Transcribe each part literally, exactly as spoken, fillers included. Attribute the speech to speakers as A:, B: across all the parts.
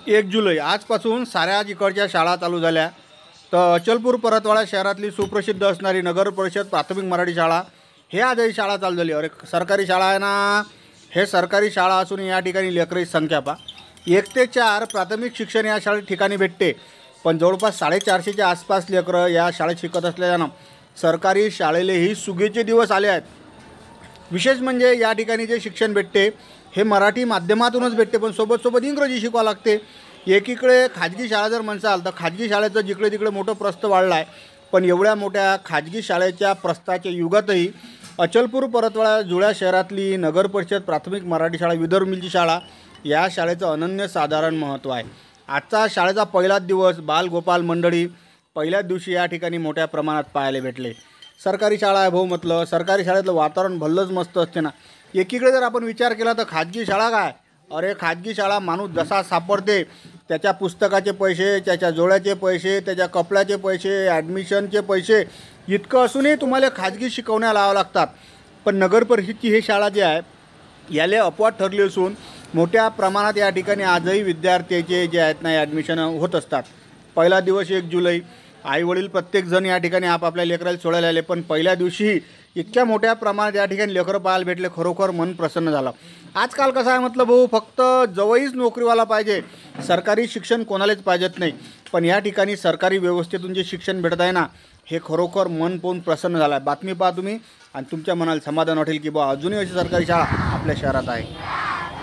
A: एक जुलै आजपासून साऱ्या इकडच्या शाळा चालू झाल्या. तर अचलपूर परतवाडा शहरातली सुप्रसिद्ध असणारी नगर परिषद प्राथमिक मराठी शाळा हे आजही शाळा चालू झाली. अरे सरकारी शाळा आहे ना, हे सरकारी शाळा असून या ठिकाणी लेकरांची संख्या पा एक ते चार प्राथमिक शिक्षण या शाळेत ठिकाणी भेटते. पण जवळपास साडेचारशेच्या आसपास लेकरं या शाळेत शिकत असल्यानं सरकारी शाळेलेही सुगीचे दिवस आले आहेत. विशेष म्हणजे या ठिकाणी जे शिक्षण भेटते हे मराठी माध्यमातूनच भेटते, पण सोबत सोबत इंग्रजी शिकवावं लागते. एकीकडे खाजगी शाळा जर म्हणसाल तर खाजगी शाळेचं जिकडे तिकडे मोठं प्रस्थ वाढलं आहे. पण एवढ्या मोठ्या खाजगी शाळेच्या प्रस्थाच्या युगातही अचलपूर परतवाडा जुळ्या शहरातली नगर परिषद प्राथमिक मराठी शाळा विदर्भ मिलची शाळा या शाळेचं अनन्यसाधारण महत्त्व आहे. आजचा शाळेचा पहिलाच दिवस बालगोपाल मंडळी पहिल्याच दिवशी या ठिकाणी मोठ्या प्रमाणात पाहायला भेटले. सरकारी शाळा आहे भाऊ, म्हटलं सरकारी शाळेतलं वातावरण भल्लंच मस्त असते ना. एकीकडे जर आपण विचार केला तर खाजगी शाळा काय, अरे खाजगी शाळा माणूस जसा सापडते त्याच्या पुस्तकाचे पैसे, त्याच्या जोड्याचे पैसे, त्याच्या कपड्याचे पैसे, ॲडमिशनचे पैसे इतकं असूनही तुम्हाला खाजगी शिकवण्या लावावं लागतात. पण नगर परिषदची ही शाळा जी आहे याले अपवाद ठरली असून मोठ्या प्रमाणात या ठिकाणी आजही विद्यार्थ्याचे जे आहेत ना ॲडमिशन होत असतात. पहिला दिवस एक जुलै, आईवडील प्रत्येकजण या ठिकाणी आपापल्या लेकराला सोडायला आले. पण पहिल्या दिवशी इतक्या मोठ्या प्रमाणात या ठिकाणी लेकरं पाहायला भेटले, खरोखर मन प्रसन्न झालं. आजकाल कसं आहे म्हटलं भाऊ, फक्त जवळच नोकरीवाला पाहिजे, सरकारी शिक्षण कोणालाच पाहिजेत नाही. पण या ठिकाणी सरकारी व्यवस्थेतून जे शिक्षण भेटत आहे ना हे खरोखर मन पाहून प्रसन्न झालं आहे. बातमी पहा तुम्ही आणि तुमच्या मनाला समाधान वाटेल की बा अजूनही अशी सरकारी शाळा आपल्या शहरात आहे.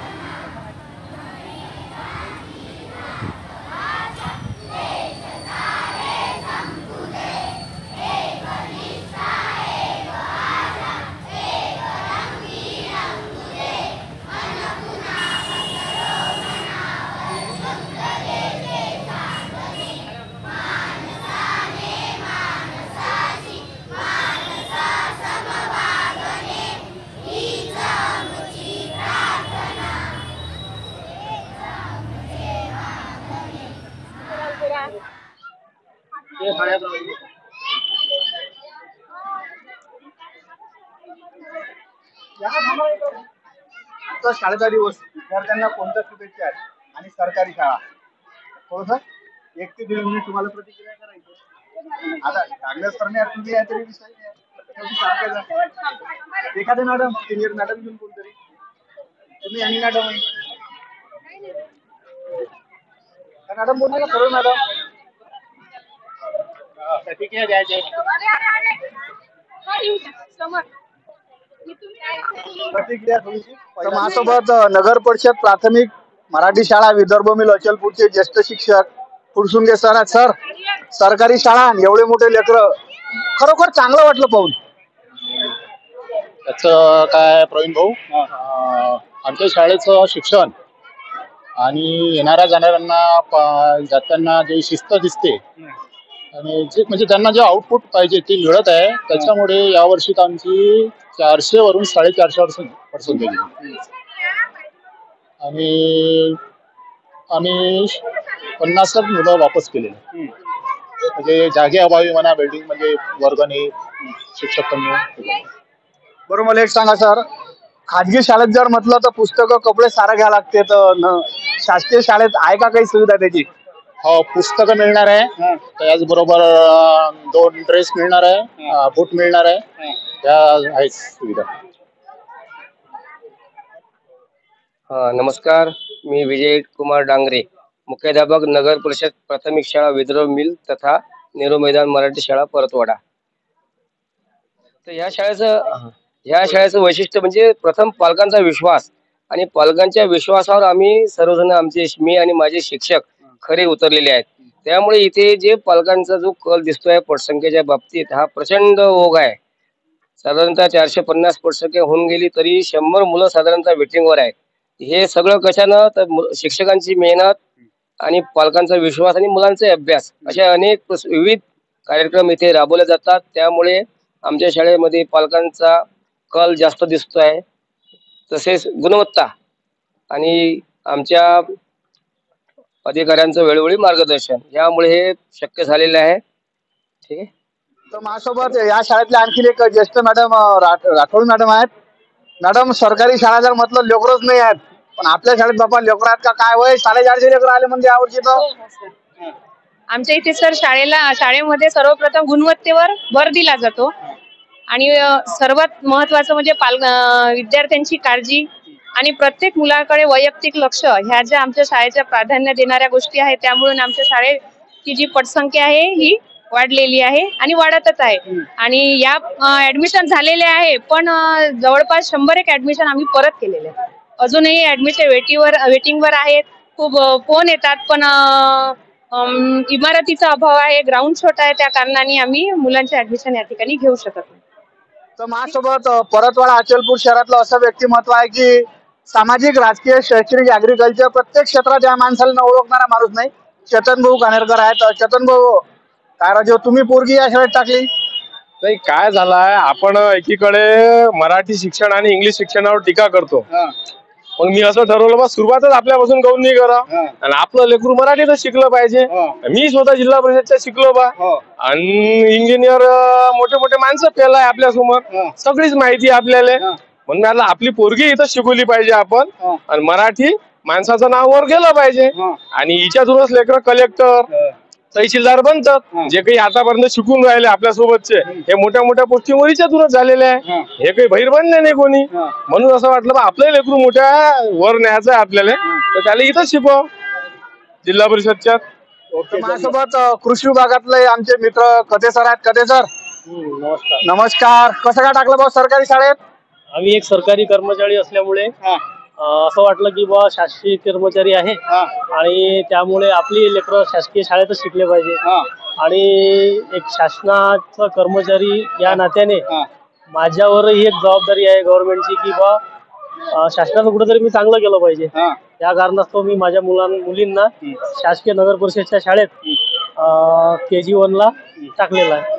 A: तो शाळेचा दिवस विद्यार्थ्यांना कोणत्या शुभेच्छा आहेत आणि सरकारी शाळा थोडंसं एक ते दीड मिनिट तुम्हाला प्रतिक्रिया करायची. आता कागद करणे तुमची या तरी विषय नाही. एखादे मॅडम सिनियर मॅडम घेऊन कोणतरी तुम्ही आणि मॅडम मॅडम बोलले का सर्व मॅडम प्रतिक्रिया द्यायची. प्रतिक्रिया थोडीशी. माझ्यासोबत नगर परिषद प्राथमिक मराठी शाळा विदर्भ मिल अचलपूरचे ज्येष्ठ शिक्षक फुरसुंगे सर आहेत. सर, सरकारी शाळा एवढे मोठे लेकरं खरोखर चांगलं वाटलं पाहून.
B: त्याचं काय प्रवीण भाऊ, आमच्या शाळेचं शिक्षण आणि येणाऱ्या जाणाऱ्यांना जाताना जे शिस्त दिसते आणि जे म्हणजे त्यांना जे आउटपुट पाहिजे ते मिळत आहे. त्याच्यामुळे यावर्षी आमची चारशे वरून साडेचारशे वर्ष पर्सेंट गेली आणि आम्ही पन्नासच मुलं वापस केले. म्हणजे जागे अभावी म्हणा, बिल्डिंग म्हणजे वर्ग नाही, शिक्षक कमी.
A: बरं, मला एक सांगा सर, खाजगी शाळेत जर म्हटलं तर पुस्तकं कपडे सारं घ्यावं लागते, तर शासकीय शाळेत आहे का काही सुविधा त्याची?
B: हो, पुस्तकं मिळणार आहे, त्याचबरोबर दोन ड्रेस मिळणार आहे, बूट मिळणार आहे, त्या आहेत सुविधा.
C: हा, नमस्कार, मी विजय कुमार डांगरे, मुख्याध्यापक नगर परिषद प्राथमिक शाळा विदर्भ मिल तथा नेहरू मैदान मराठी शाळा परतवाडा. तर ह्या शाळेचं ह्या शाळेचं वैशिष्ट्य म्हणजे प्रथम पालकांचा विश्वास, आणि पालकांच्या विश्वासावर आम्ही सर्वजण, आमचे मी आणि माझे शिक्षक खरे उतरलेले आहेत. त्यामुळे इथे जे पालकांचा जो कल दिसतोय पटसंख्येच्या बाबतीत, हा प्रचंड ओघ आहे. साधारणतः चारशे पन्नास पटसंख्या होऊन गेली तरी शंभर मुलं साधारणतः वेटिंगवर आहेत. हे सगळं कशानं, तर शिक्षकांची मेहनत आणि पालकांचा विश्वास आणि मुलांचे अभ्यास, असे अनेक विविध कार्यक्रम इथे राबवले जातात. त्यामुळे आमच्या शाळेमध्ये पालकांचा कल जास्त दिसतो आहे, तसेच गुणवत्ता आणि आमच्या अधिकाऱ्यांचं वेळोवेळी मार्गदर्शन, यामुळे हे शक्य झालेलं आहे. ठीक आहे.
A: तर माझ्यासोबत या शाळेतले आणखी एक ज्येष्ठ मॅडम राठोड मॅडम आहेत. मॅडम, सरकारी शाळा जर म्हटलं लेकरच नाही आहेत, पण आपल्या शाळेत बाबा लेकरात का काय वय साडेचारशे लेकर आले म्हणजे यावर्षी तर
D: आमच्या इथे सर शाळेला शाळेमध्ये सर्वप्रथम गुणवत्तेवर भर दिला जातो आणि अ, सर्वात महत्वाचं म्हणजे पाल अ, विद्यार्थ्यांची काळजी आणि प्रत्येक मुलाकडे वैयक्तिक लक्ष ह्या ज्या आमच्या शाळेच्या प्राधान्य देणाऱ्या गोष्टी आहेत, त्यामुळे आमच्या शाळेची जी पटसंख्या आहे ही वाढलेली आहे आणि वाढतच आहे. आणि या ऍडमिशन झालेले आहे, पण अ, जवळपास शंभर एक ऍडमिशन आम्ही परत केलेले आहेत. अजूनही ऍडमिशन वेटीवर वेटिंगवर आहेत. खूप अ, फोन येतात, पण अ, अम, इमारतीचा अभाव आहे, ग्राउंड छोटा आहे, त्या कारणाने आम्ही मुलांचे ऍडमिशन या ठिकाणी घेऊ शकत नाही.
A: तर माझ्यासोबत अ, परतवाडा अचलपूर शहरातलं असं व्यक्तिमत्व आहे की सामाजिक, राजकीय, शैक्षणिक, ऍग्रिकल्चर प्रत्येक क्षेत्रात या माणसाला न ओळखणारा माणूस नाही. चेतन भाऊ कानेरकर आहेत. अ, चेतन भाऊ, काय राजे तुम्ही पोरगी या शाळेत टाकली?
E: नाही, काय झालाय, आपण एकीकडे मराठी शिक्षण आणि इंग्लिश शिक्षणावर टीका करतो. मग मी असं ठरवलं, बा सुरुवातच आपल्यापासून काऊन नाही करा आणि आपलं लेकरू मराठीतच शिकलं पाहिजे. मी स्वतः जिल्हा परिषदच्या शिकलो बा आणि इंजिनियर मोठे मोठे माणसं पेलाय आपल्या समोर, सगळीच माहिती आपल्याला. म्हणून मला आपली पोरगी इथं शिकवली पाहिजे आपण आणि मराठी माणसाचं नाव वर गेलं पाहिजे आणि हिच्यातूनच लेकर कलेक्टर, तहसीलदार बनतात. जे काही आतापर्यंत शिकून राहिले आपल्या सोबतचे हे मोठ्या मोठ्या पोस्टिंगवर हिच्यातूनच झालेले आहे. हे काही बाहेर बनले नाही कोणी. म्हणून असं वाटलं बा आपलं लेकरू मोठ्या वर न्यायचं आहे आपल्याला, तर त्याला इथं शिकव जिल्हा परिषदच्या.
A: माझ्यासोबत अ, कृषी विभागातले आमचे मित्र कथे सर आहेत. कथे सर
F: नमस्कार.
A: नमस्कार. कसं काय टाकलं भाऊ सरकारी शाळेत?
F: आम्ही एक सरकारी कर्मचारी असल्यामुळे अं, असं वाटलं की बा शासकीय कर्मचारी आहे आणि त्यामुळे आपली लेकरं शासकीय शाळेतच शिकले पाहिजे. आणि एक शासनाचा कर्मचारी या नात्याने माझ्यावरही एक जबाबदारी आहे गव्हर्नमेंटची की बा अं, शासनाचं कुठेतरी मी चांगलं केलं पाहिजे. या कारणास्तव मी माझ्या मुलां मुलींना शासकीय नगर परिषदच्या शाळेत के जी वन ला टाकलेला आहे.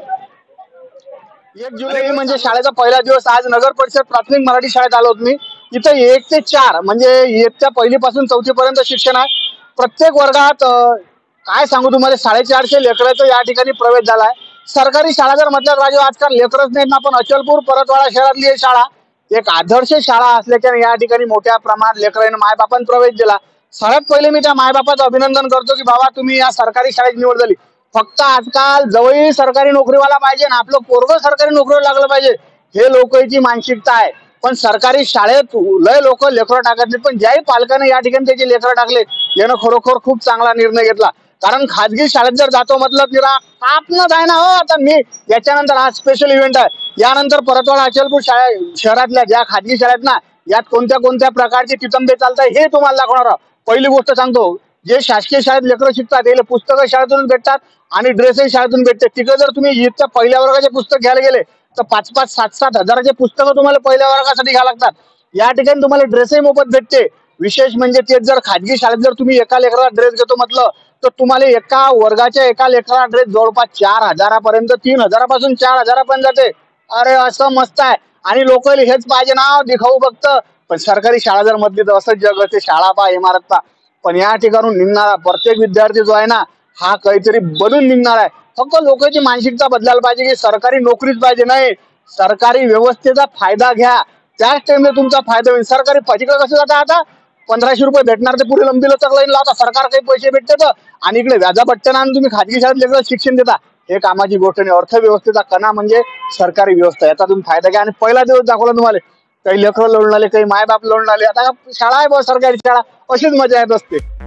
A: एक जुलै म्हणजे शाळेचा पहिला दिवस. आज नगर परिषद प्राथमिक मराठी शाळेत आलो होतो मी. इथं एक ते चार म्हणजे इयत्ता पहिली पासून चौथी पर्यंत शिक्षण आहे. प्रत्येक वर्गात अ, काय सांगू तुम्हाला साडेचारशे लेकरांचा या ठिकाणी प्रवेश झालाय. सरकारी शाळा जर म्हटलं राजू आजकाल लेकरच नाहीत ना, पण अचलपूर परतवाडा शहरातली ही शाळा एक आदर्श शाळा असल्याच्याने या ठिकाणी मोठ्या प्रमाणात लेकरांना मायबापांनी प्रवेश दिला. सर्वात पहिले मी त्या मायबापाचं अभिनंदन करतो की बाबा तुम्ही या सरकारी शाळेत निवड झाली. फक्त आजकाल जवळ सरकारी नोकरीवाला पाहिजे ना आपलं पोरग सरकारी नोकरीवर लागलं पाहिजे, हे लोकांची मानसिकता आहे. पण सरकारी शाळेत लय लोक लेकरं टाकत नाही, पण ज्याही पालकाने या ठिकाणी त्याचे लेकरं टाकले यानं खरोखर खूप चांगला निर्णय घेतला. कारण खाजगी शाळेत जर जातो मतलब निरा आपणच आहे ना. हो आता मी याच्यानंतर आज स्पेशल इव्हेंट आहे. यानंतर परतवाडा अचलपूर शाळे शहरातल्या ज्या खाजगी शाळेत ना यात कोणत्या कोणत्या प्रकारचे तितंबे चालतात हे तुम्हाला दाखवणार आहोत. पहिली गोष्ट सांगतो, जे शासकीय शाळेत लेकरं शिकतात त्याला पुस्तकं शाळेतून भेटतात आणि ड्रेसही शाळेतून भेटते. तिकडे जर तुम्ही इथच्या पहिल्या वर्गाचे पुस्तक घ्यायला गेले तर पाच पाच सात सात हजाराचे पुस्तकं तुम्हाला पहिल्या वर्गासाठी घ्यावं लागतात. या ठिकाणी तुम्हाला ड्रेसही मोफत भेटते. विशेष म्हणजे तेच जर खाजगी शाळेत जर तुम्ही एका लेकराला ड्रेस घेतो म्हटलं तर तुम्हाला एका वर्गाच्या एका लेकराला ड्रेस जवळपास चार हजारापर्यंत तीन हजारापासून चार हजारापर्यंत जाते. अरे असं मस्त आहे. आणि लोकल हेच पाहिजे ना दिखाऊ फक्त. पण सरकारी शाळा जर म्हटली तर असंच जग असते, शाळा पा इमारत पा. पण या ठिकाणून निघणारा प्रत्येक विद्यार्थी जो आहे ना हा काहीतरी बनून निघणार आहे. फक्त लोकांची मानसिकता बदलायला पाहिजे की सरकारी नोकरीच पाहिजे. नाही, सरकारी व्यवस्थेचा फायदा घ्या, त्याच टाइमला तुमचा फायदा होईल. सरकारी तिकडे कसं जातं आता पंधराशे रुपये भेटणार ते पुढे लंबी लचक लाईन लावता, सरकार काही पैसे भेटते तर आणि इकडे व्याजापट्ट्यानं आणि तुम्ही खाजगी शाळेत लेकरं शिक्षण देता. हे कामाची गोष्ट नाही. अर्थव्यवस्थेचा कणा म्हणजे सरकारी व्यवस्था, याचा तुम्ही फायदा घ्या. आणि पहिला दिवस दाखवला तुम्हाला काही लेकरं लोळून आले, काही मायबाप लोळून आले. आता शाळा आहे बस सरकारी शाळा, अशीच मजा येत असते.